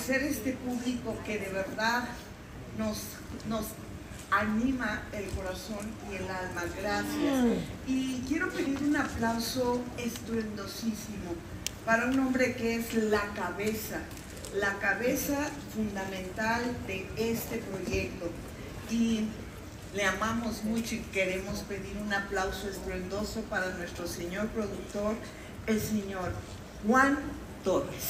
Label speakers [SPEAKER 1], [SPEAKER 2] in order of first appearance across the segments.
[SPEAKER 1] agradecer a este público que de verdad nos anima el corazón y el alma. Gracias. Y quiero pedir un aplauso estruendosísimo para un hombre que es la cabeza fundamental de este proyecto. Y le amamos mucho y queremos pedir un aplauso estruendoso para nuestro señor productor, el señor Juan Torres.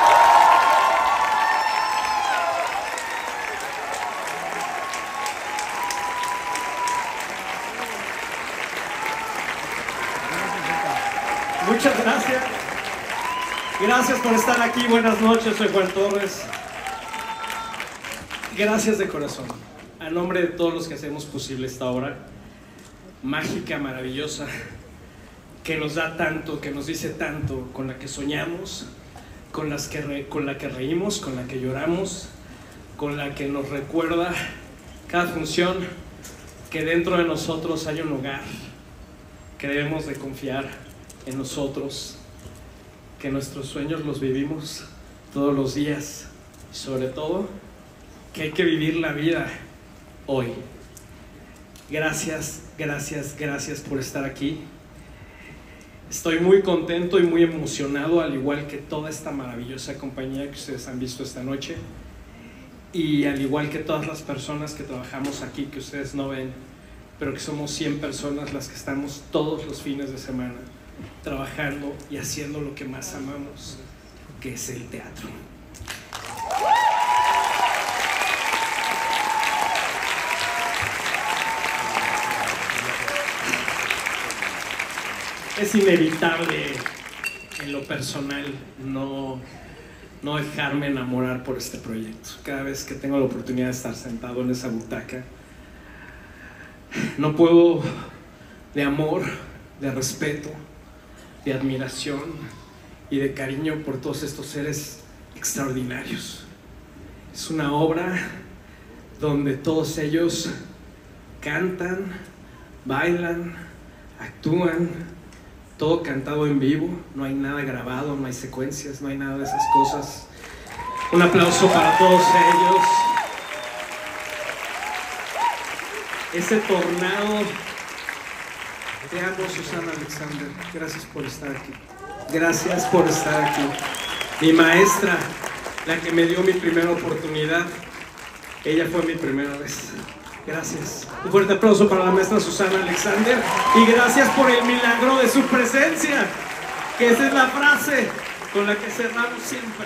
[SPEAKER 2] Muchas gracias. Gracias por estar aquí. Buenas noches, soy Juan Torres. Gracias de corazón. A nombre de todos los que hacemos posible esta obra mágica, maravillosa, que nos da tanto, que nos dice tanto, con la que soñamos, con la que reímos, con la que lloramos, con la que nos recuerda cada función que dentro de nosotros hay un hogar, que debemos de confiar en nosotros, que nuestros sueños los vivimos todos los días y sobre todo que hay que vivir la vida hoy. Gracias, gracias, gracias por estar aquí. Estoy muy contento y muy emocionado, al igual que toda esta maravillosa compañía que ustedes han visto esta noche, y al igual que todas las personas que trabajamos aquí, que ustedes no ven, pero que somos 100 personas las que estamos todos los fines de semana trabajando y haciendo lo que más amamos, que es el teatro. Es inevitable en lo personal no dejarme enamorar por este proyecto. Cada vez que tengo la oportunidad de estar sentado en esa butaca, no puedo, de amor, de respeto, de admiración y de cariño por todos estos seres extraordinarios. Es una obra donde todos ellos cantan, bailan, actúan, todo cantado en vivo, no hay nada grabado, no hay secuencias, no hay nada de esas cosas. Un aplauso para todos ellos. Ese tornado. Te amo, Susana Alexander. Gracias por estar aquí. Gracias por estar aquí. Mi maestra, la que me dio mi primera oportunidad, ella fue mi primera vez. Gracias. Un fuerte aplauso para la maestra Susana Alexander y gracias por el milagro de su presencia, que esa es la frase con la que cerramos siempre.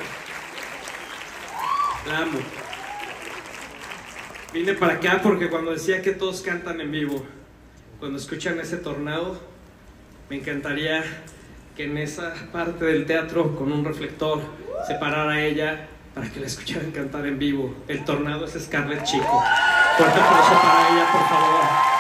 [SPEAKER 2] La amo. Vine para acá porque cuando decía que todos cantan en vivo, cuando escuchan ese tornado, me encantaría que en esa parte del teatro con un reflector se parara ella para que la escucharan cantar en vivo. El tornado es Scarlett Chico. Fuerte aplauso para ella, por favor.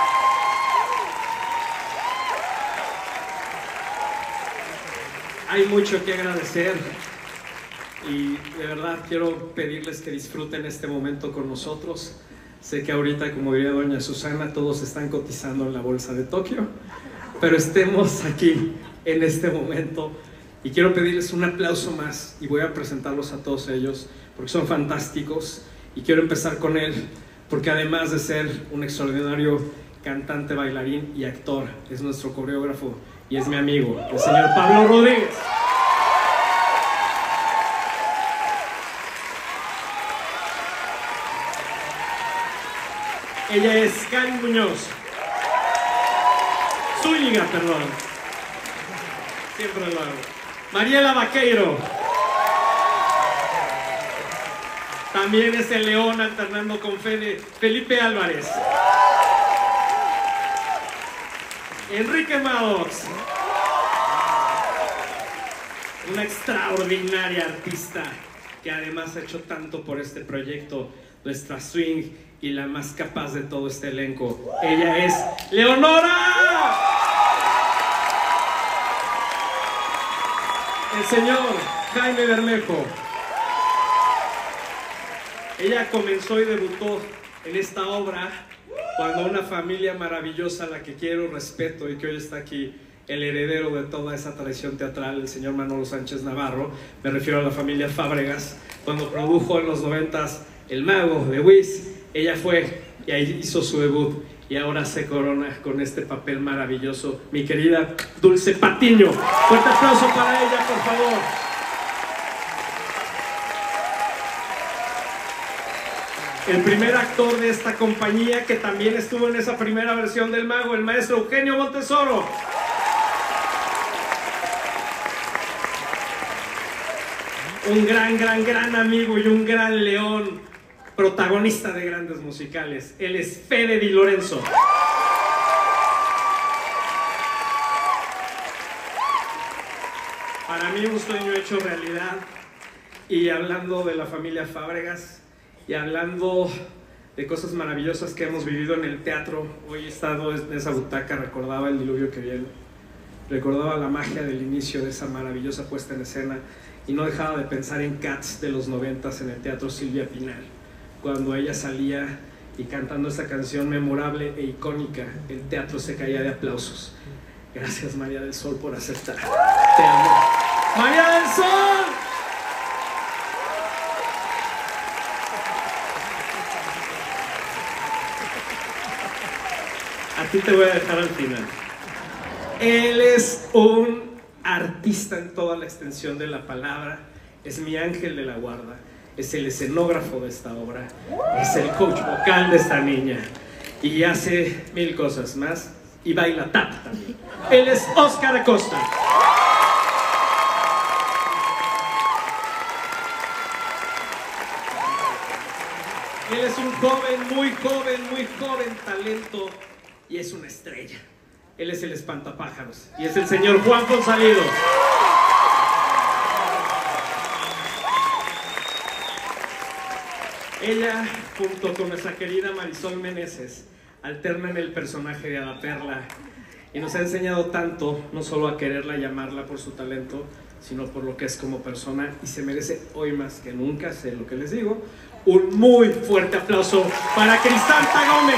[SPEAKER 2] Hay mucho que agradecer y de verdad quiero pedirles que disfruten este momento con nosotros. Sé que ahorita, como diría doña Susana, todos están cotizando en la bolsa de Tokio, pero estemos aquí en este momento y quiero pedirles un aplauso más y voy a presentarlos a todos ellos porque son fantásticos y quiero empezar con él porque además de ser un extraordinario cantante, bailarín y actor, es nuestro coreógrafo y es mi amigo, el señor Pablo Rodríguez. Ella es Karen Muñoz. Zúñiga, perdón. Siempre lo hago. Mariela Vaqueiro. También es el león alternando con Felipe Álvarez. Enrique Maddox. Una extraordinaria artista que además ha hecho tanto por este proyecto, nuestra swing y la más capaz de todo este elenco. Ella es Leonora. El señor Jaime Bermejo. Ella comenzó y debutó en esta obra cuando una familia maravillosa, a la que quiero, respeto y que hoy está aquí, el heredero de toda esa tradición teatral, el señor Manolo Sánchez Navarro, me refiero a la familia Fábregas, cuando produjo en los 90s El Mago de Wiz. Ella fue y ahí hizo su debut y ahora se corona con este papel maravilloso, mi querida Dulce Patiño. Fuerte aplauso para ella, por favor. El primer actor de esta compañía que también estuvo en esa primera versión del Mago, el maestro Eugenio Montesoro. Un gran amigo y un gran león, protagonista de grandes musicales. Él es Fede Di Lorenzo. Para mí un sueño hecho realidad. Y hablando de la familia Fábregas y hablando de cosas maravillosas que hemos vivido en el teatro, hoy he estado en esa butaca, recordaba el diluvio que viene, recordaba la magia del inicio de esa maravillosa puesta en escena y no dejaba de pensar en Cats de los 90s en el Teatro Silvia Pinal, cuando ella salía y cantando esa canción memorable e icónica, el teatro se caía de aplausos. Gracias, María del Sol, por aceptar. Te amo. ¡María del Sol! A ti te voy a dejar al final. Él es un artista en toda la extensión de la palabra, es mi ángel de la guarda, es el escenógrafo de esta obra, es el coach vocal de esta niña y hace mil cosas más y baila tap también. Él es Óscar Acosta. Él es un muy joven talento y es una estrella. Él es el espantapájaros y es el señor Juan Consalido. Ella, junto con nuestra querida Marisol Meneses, alternan el personaje de Ada Perla y nos ha enseñado tanto, no solo a quererla y amarla por su talento, sino por lo que es como persona, y se merece hoy más que nunca, sé lo que les digo, un muy fuerte aplauso para Cristanta Gómez.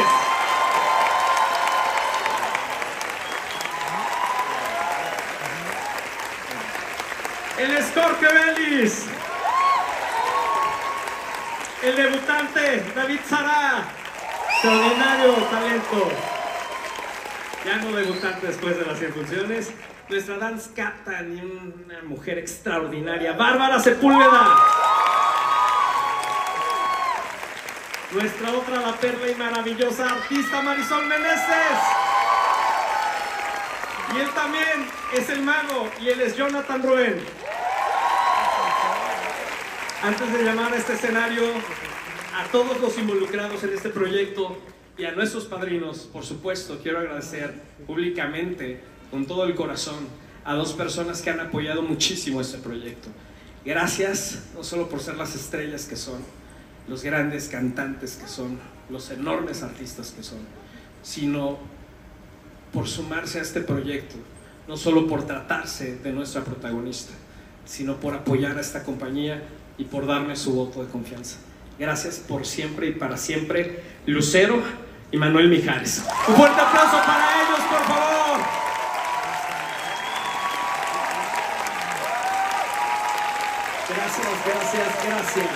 [SPEAKER 2] Él es Jorge Vélez. El debutante, David Sará. Extraordinario talento. Ya no debutante después de las 100 funciones. Nuestra dance captain y una mujer extraordinaria, Bárbara Sepúlveda. Nuestra otra la perla y maravillosa artista, Marisol Meneses. Y él también es el mago y él es Jonathan Roen. Antes de llamar a este escenario a todos los involucrados en este proyecto y a nuestros padrinos, por supuesto, quiero agradecer públicamente, con todo el corazón, a dos personas que han apoyado muchísimo este proyecto. Gracias, no solo por ser las estrellas que son, los grandes cantantes que son, los enormes artistas que son, sino por sumarse a este proyecto, no solo por tratarse de nuestra protagonista, sino por apoyar a esta compañía y por darme su voto de confianza. Gracias por siempre y para siempre, Lucero y Manuel Mijares. Un fuerte aplauso para ellos, por favor. Gracias.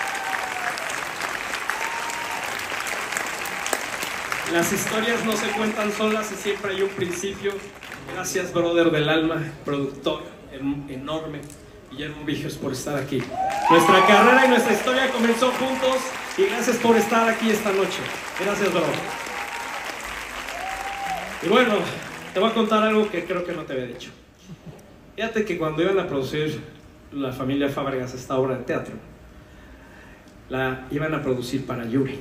[SPEAKER 2] Las historias no se cuentan solas y siempre hay un principio. Gracias, brother del alma, productor enorme, Guillermo Vigers, por estar aquí. Nuestra carrera y nuestra historia comenzó juntos y gracias por estar aquí esta noche. Gracias, brother. Y bueno, te voy a contar algo que creo que no te había dicho. Fíjate que cuando iban a producir la familia Fábregas esta obra de teatro, la iban a producir para Yuri.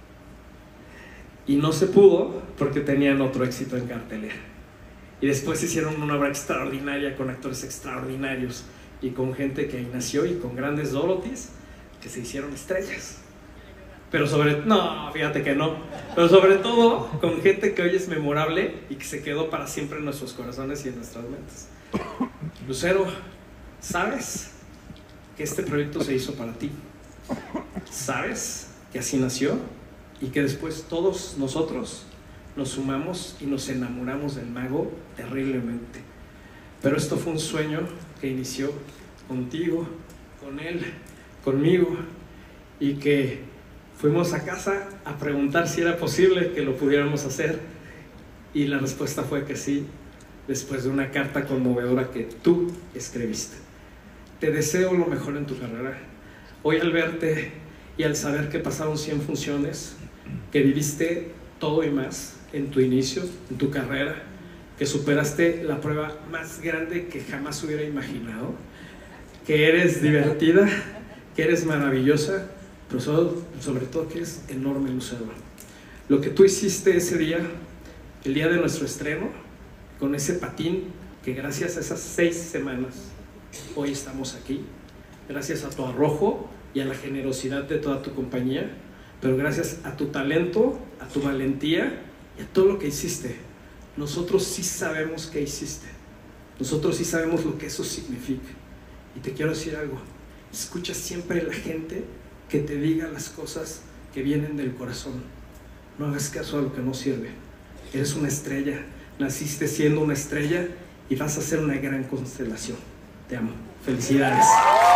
[SPEAKER 2] Y no se pudo porque tenían otro éxito en cartelera. Y después hicieron una obra extraordinaria con actores extraordinarios y con gente que ahí nació y con grandes Dorothys que se hicieron estrellas. Pero fíjate que no. Pero sobre todo con gente que hoy es memorable y que se quedó para siempre en nuestros corazones y en nuestras mentes. Lucero, ¿sabes que este proyecto se hizo para ti? ¿Sabes que así nació? Y que después todos nosotros nos sumamos y nos enamoramos del mago terriblemente. Pero esto fue un sueño que inició contigo, con él, conmigo y que fuimos a casa a preguntar si era posible que lo pudiéramos hacer y la respuesta fue que sí, después de una carta conmovedora que tú escribiste. Te deseo lo mejor en tu carrera. Hoy al verte y al saber que pasaron 100 funciones, que viviste todo y más en tu inicio, en tu carrera, que superaste la prueba más grande que jamás hubiera imaginado, que eres divertida, que eres maravillosa, pero sobre todo que eres enorme, Lucero. Lo que tú hiciste ese día, el día de nuestro estreno, con ese patín, que gracias a esas 6 semanas hoy estamos aquí, gracias a tu arrojo y a la generosidad de toda tu compañía, pero gracias a tu talento, a tu valentía y a todo lo que hiciste. Nosotros sí sabemos qué hiciste, nosotros sí sabemos lo que eso significa. Y te quiero decir algo: escucha siempre a la gente que te diga las cosas que vienen del corazón. No hagas caso a lo que no sirve. Eres una estrella, naciste siendo una estrella y vas a ser una gran constelación. Te amo. Felicidades.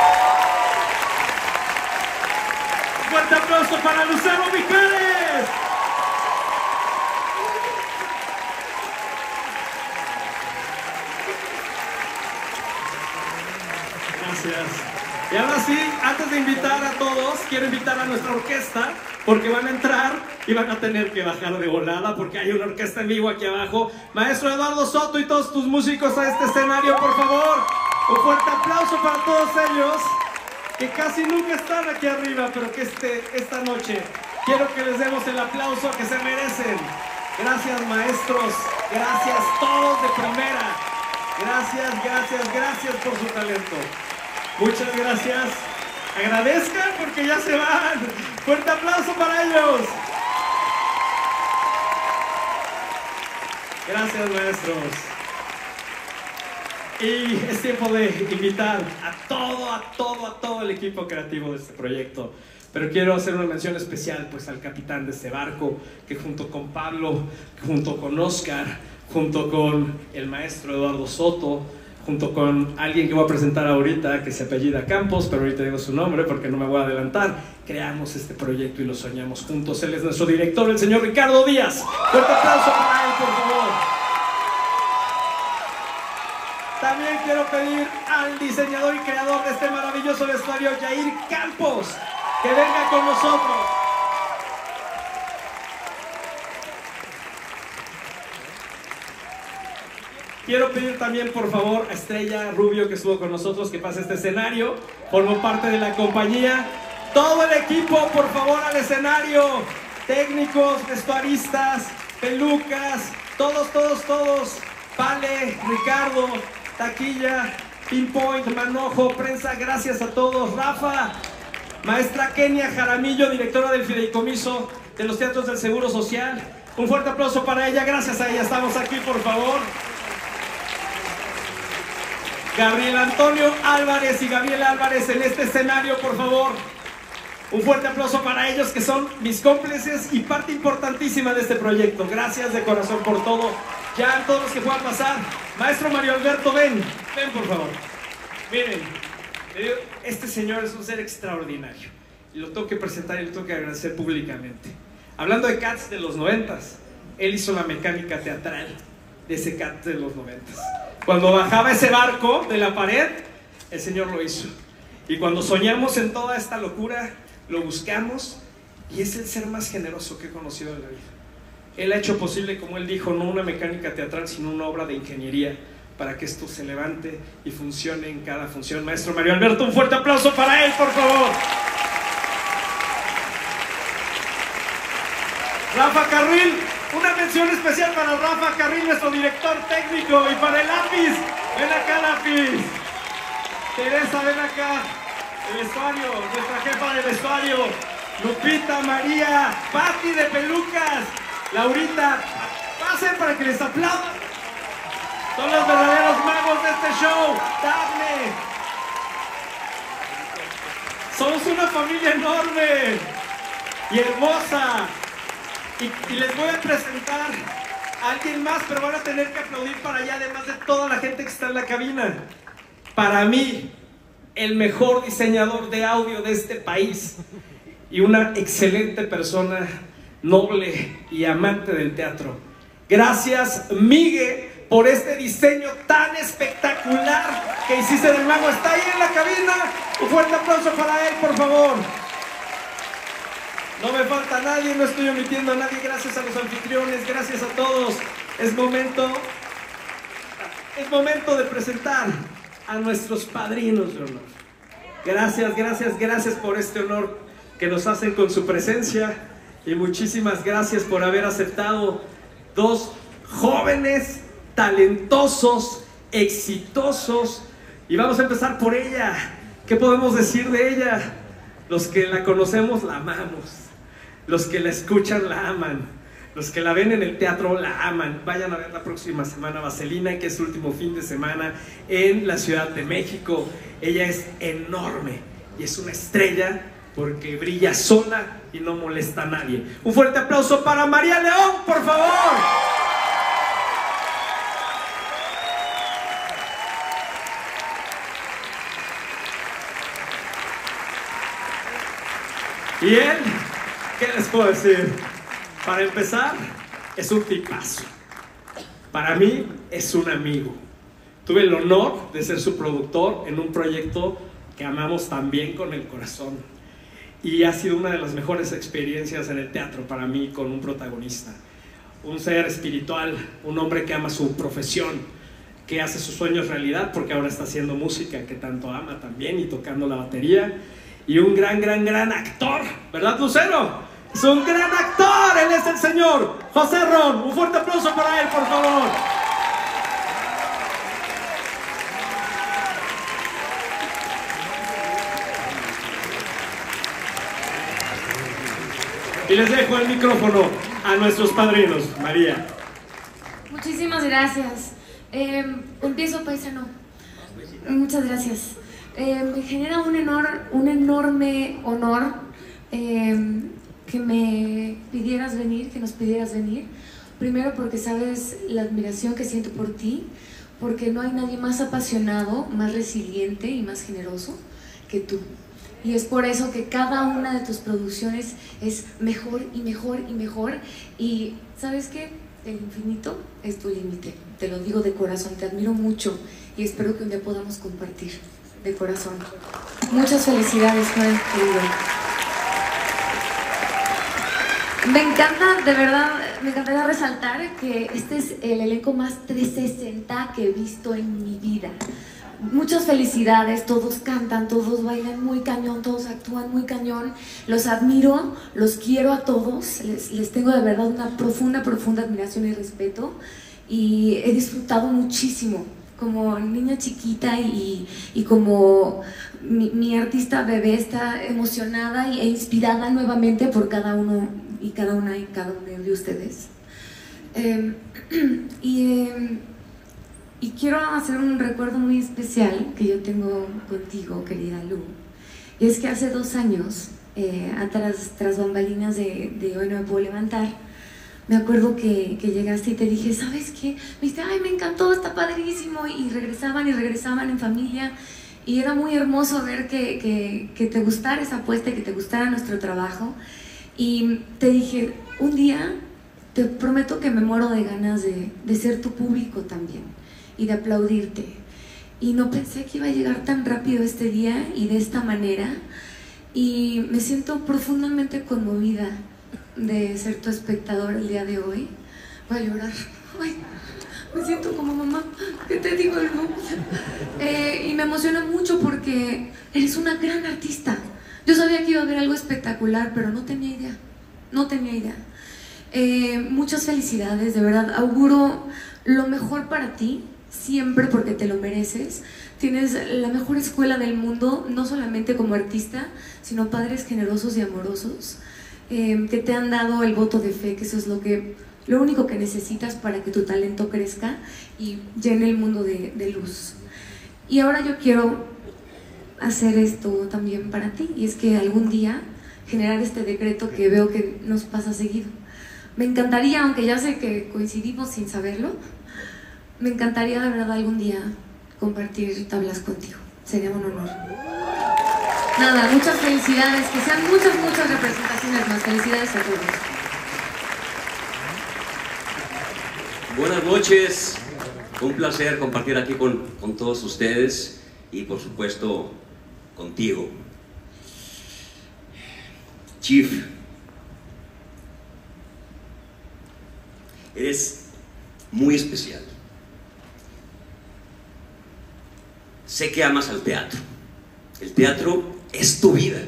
[SPEAKER 2] Un fuerte aplauso para Lucero Mijares. Gracias. Y ahora sí, antes de invitar a todos, quiero invitar a nuestra orquesta, porque van a entrar y van a tener que bajar de volada, porque hay una orquesta en vivo aquí abajo. Maestro Eduardo Soto y todos tus músicos a este escenario, por favor. Un fuerte aplauso para todos ellos, que casi nunca están aquí arriba, pero que esta noche quiero que les demos el aplauso que se merecen. Gracias, maestros. Gracias, todos de primera. Gracias, gracias, gracias por su talento. Muchas gracias. Agradezcan porque ya se van. Fuerte aplauso para ellos. Gracias, maestros. Y es tiempo de invitar a todo el equipo creativo de este proyecto. Pero quiero hacer una mención especial pues al capitán de este barco, que junto con Pablo, junto con Oscar, junto con el maestro Eduardo Soto, junto con alguien que voy a presentar ahorita, que se apellida Campos, pero ahorita digo su nombre porque no me voy a adelantar, creamos este proyecto y lo soñamos juntos. Él es nuestro director, el señor Ricardo Díaz. Fuerte aplauso para él, por favor. También quiero pedir al diseñador y creador de este maravilloso vestuario, Jair Campos, que venga con nosotros. Quiero pedir también, por favor, a Estrella Rubio, que estuvo con nosotros, que pase a este escenario. Formó parte de la compañía. Todo el equipo, por favor, al escenario. Técnicos, vestuaristas, pelucas, todos. Vale, Ricardo, taquilla, Pinpoint, Manojo, prensa, gracias a todos. Rafa, maestra Kenia Jaramillo, directora del Fideicomiso de los Teatros del Seguro Social. Un fuerte aplauso para ella, gracias a ella estamos aquí, por favor. Gabriel Antonio Álvarez y Gabriela Álvarez en este escenario, por favor. Un fuerte aplauso para ellos, que son mis cómplices y parte importantísima de este proyecto. Gracias de corazón por todo. Ya todos los que puedan pasar. Maestro Mario Alberto, ven por favor. Miren, este señor es un ser extraordinario y lo tengo que presentar y lo tengo que agradecer públicamente. Hablando de Cats de los 90s, él hizo la mecánica teatral de ese Cats de los 90s. Cuando bajaba ese barco de la pared, el señor lo hizo. Y cuando soñamos en toda esta locura, lo buscamos, y es el ser más generoso que he conocido en la vida. Él ha hecho posible, como él dijo, no una mecánica teatral, sino una obra de ingeniería para que esto se levante y funcione en cada función. Maestro Mario Alberto, un fuerte aplauso para él, por favor. Rafa Carril, una mención especial para Rafa Carril, nuestro director técnico, y para el lápiz. Ven acá, lápiz. Teresa, ven acá. El vestuario, nuestra jefa de vestuario. Lupita, María, Patti de pelucas, Laurita, pasen para que les aplaudan. Son los verdaderos magos de este show. Dafne. Somos una familia enorme y hermosa. Y les voy a presentar a alguien más, pero van a tener que aplaudir para allá, además de toda la gente que está en la cabina. Para mí, el mejor diseñador de audio de este país y una excelente persona, noble y amante del teatro. Gracias, Migue, por este diseño tan espectacular que hiciste del mago. Está ahí en la cabina. Un fuerte aplauso para él, por favor. No me falta nadie, no estoy omitiendo a nadie. Gracias a los anfitriones, gracias a todos. Es momento de presentar a nuestros padrinos de honor. Gracias, gracias, gracias por este honor que nos hacen con su presencia, y muchísimas gracias por haber aceptado dos jóvenes, talentosos, exitosos. Y vamos a empezar por ella. ¿Qué podemos decir de ella? Los que la conocemos la amamos, los que la escuchan la aman, los que la ven en el teatro la aman. Vayan a ver la próxima semana Vaselina, que es su último fin de semana en la Ciudad de México. Ella es enorme y es una estrella porque brilla sola y no molesta a nadie. Un fuerte aplauso para María León, por favor. Y él, ¿qué les puedo decir? Para empezar, es un tipazo. Para mí, es un amigo. Tuve el honor de ser su productor en un proyecto que amamos también con el corazón. Y ha sido una de las mejores experiencias en el teatro para mí, con un protagonista. Un ser espiritual, un hombre que ama su profesión, que hace sus sueños realidad, porque ahora está haciendo música que tanto ama también y tocando la batería. Y un gran actor, ¿verdad, Lucero? Es un gran actor, él es el señor José Ron. Un fuerte aplauso para él, por favor. Y les dejo el micrófono a nuestros padrinos. María.
[SPEAKER 3] Muchísimas gracias. Empiezo, paisano. Muchas gracias. Me genera un enorme honor que me pidieras venir, que nos pidieras venir. Primero porque sabes la admiración que siento por ti, porque no hay nadie más apasionado, más resiliente y más generoso que tú. Y es por eso que cada una de tus producciones es mejor y mejor y mejor. Y ¿sabes qué? El infinito es tu límite. Te lo digo de corazón, te admiro mucho y espero que un día podamos compartir. De corazón. Muchas felicidades, Joel, querido. Me encanta, de verdad, me encantaría resaltar que este es el elenco más 360 que he visto en mi vida. Muchas felicidades, todos cantan, todos bailan muy cañón, todos actúan muy cañón. Los admiro, los quiero a todos, les tengo de verdad una profunda admiración y respeto, y he disfrutado muchísimo como niña chiquita y como mi artista bebé está emocionada e inspirada nuevamente por cada uno y cada una y cada uno de ustedes. Y quiero hacer un recuerdo muy especial que yo tengo contigo, querida Lu. Y es que hace 2 años, tras bambalinas de Hoy No Me Puedo Levantar, me acuerdo que llegaste y te dije, ¿sabes qué? Me dijiste, ay, me encantó, está padrísimo. Y regresaban en familia. Y era muy hermoso ver que te gustara esa apuesta y que te gustara nuestro trabajo. Y te dije, un día te prometo que me muero de ganas de ser tu público también y de aplaudirte. Y no pensé que iba a llegar tan rápido este día y de esta manera. Y me siento profundamente conmovida de ser tu espectador el día de hoy. Voy a llorar. Ay, me siento como mamá. ¿Qué te digo, no? Y me emociona mucho porque eres una gran artista. Yo sabía que iba a haber algo espectacular, pero no tenía idea. No tenía idea. Muchas felicidades, de verdad. Auguro lo mejor para ti, siempre, porque te lo mereces. Tienes la mejor escuela del mundo, no solamente como artista, sino padres generosos y amorosos, que te han dado el voto de fe, que eso es lo único que necesitas para que tu talento crezca y llene el mundo de luz. Y ahora yo quiero hacer esto también para ti, y es que algún día generar este decreto que veo que nos pasa seguido. Me encantaría, aunque ya sé que coincidimos sin saberlo, me encantaría de verdad algún día compartir tablas contigo. sería un honor. Nada, muchas felicidades, que sean muchas representaciones más. Felicidades a todos.
[SPEAKER 4] Buenas noches, un placer compartir aquí con todos ustedes y por supuesto contigo. Chief, eres muy especial. Sé que amas al teatro. El teatro es tu vida.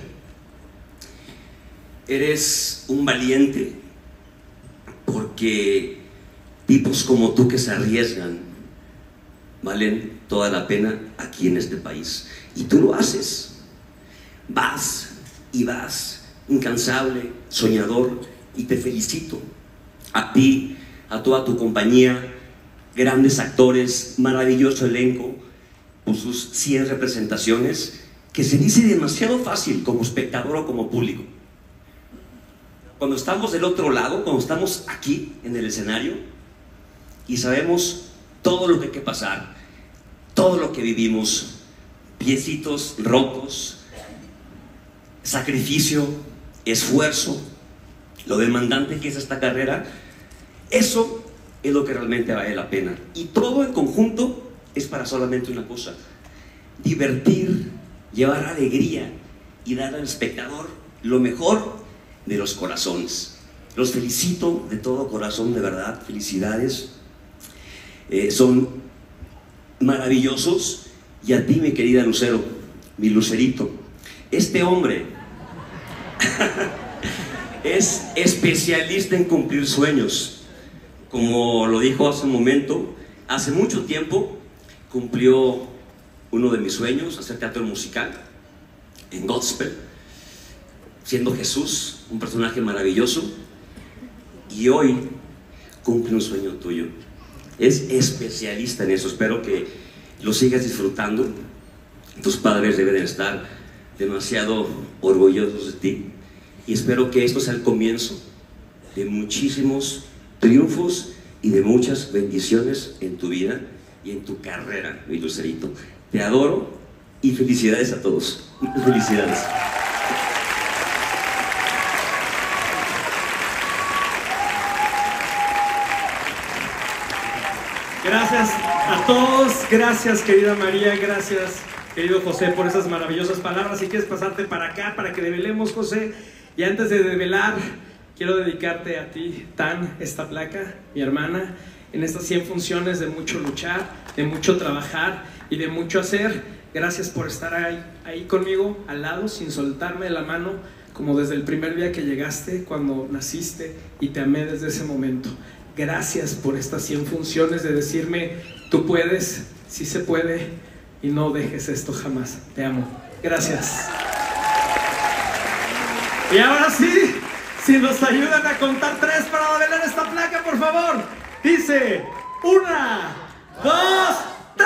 [SPEAKER 4] Eres un valiente porque tipos como tú que se arriesgan valen toda la pena aquí en este país. Y tú lo haces. Vas y vas, incansable, soñador, y te felicito. A ti, a toda tu compañía, grandes actores, maravilloso elenco, por sus 100 representaciones, que se dice demasiado fácil como espectador o como público. Cuando estamos del otro lado, cuando estamos aquí en el escenario y sabemos todo lo que hay que pasar, todo lo que vivimos, piecitos rotos, sacrificio, esfuerzo, lo demandante que es esta carrera, eso es lo que realmente vale la pena. Y todo en conjunto es para solamente una cosa: divertir, llevar alegría y dar al espectador lo mejor de los corazones. Los felicito de todo corazón, de verdad, felicidades. Son maravillosos. Y a ti, mi querida Lucero, mi Lucerito, este hombre es especialista en cumplir sueños. Como lo dijo hace un momento, hace mucho tiempo cumplió uno de mis sueños, hacer teatro musical en gospel, siendo Jesús, un personaje maravilloso, y hoy cumple un sueño tuyo. Es especialista en eso. Espero que lo sigas disfrutando. Tus padres deben estar demasiado orgullosos de ti, y espero que esto sea el comienzo de muchísimos triunfos y de muchas bendiciones en tu vida y en tu carrera, mi Lucerito. Te adoro y felicidades a todos. Felicidades.
[SPEAKER 2] Gracias a todos, gracias querida María, gracias querido José por esas maravillosas palabras. Si quieres pasarte para acá para que develemos, José, y antes de develar quiero dedicarte a ti, Tan, esta placa, mi hermana, en estas 100 funciones de mucho luchar, de mucho trabajar y de mucho hacer. Gracias por estar ahí conmigo, al lado, sin soltarme de la mano, como desde el primer día que llegaste, cuando naciste, y te amé desde ese momento. Gracias por estas 100 funciones de decirme: tú puedes, sí se puede, y no dejes esto jamás. Te amo. Gracias. Y ahora sí, si nos ayudan a contar 3 para develar esta placa, por favor. Dice: 1, 2, 3.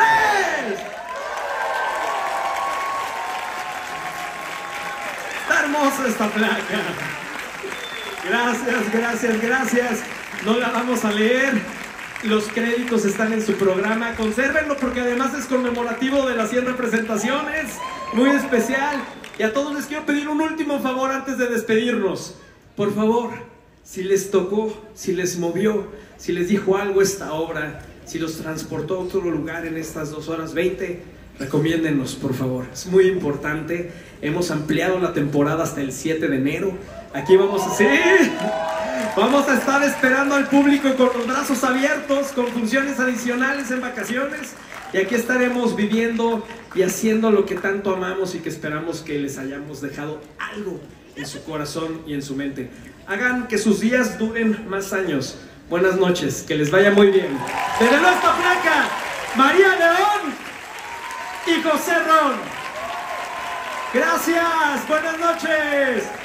[SPEAKER 2] Está hermosa esta placa. Gracias, gracias, gracias. No la vamos a leer. Los créditos están en su programa. Consérvenlo porque además es conmemorativo de las 100 representaciones. Muy especial. Y a todos les quiero pedir un último favor antes de despedirnos. Por favor, si les tocó, si les movió, si les dijo algo esta obra, si los transportó a otro lugar en estas 2 horas 20, recomiéndennos, por favor. Es muy importante. Hemos ampliado la temporada hasta el 7 de enero. Aquí vamos a... ¡Sí! Vamos a estar esperando al público con los brazos abiertos, con funciones adicionales en vacaciones. Y aquí estaremos viviendo y haciendo lo que tanto amamos y que esperamos que les hayamos dejado algo en su corazón y en su mente. Hagan que sus días duren más años. Buenas noches, que les vaya muy bien. Desde nuestra placa, María León y José Ron. Gracias, buenas noches.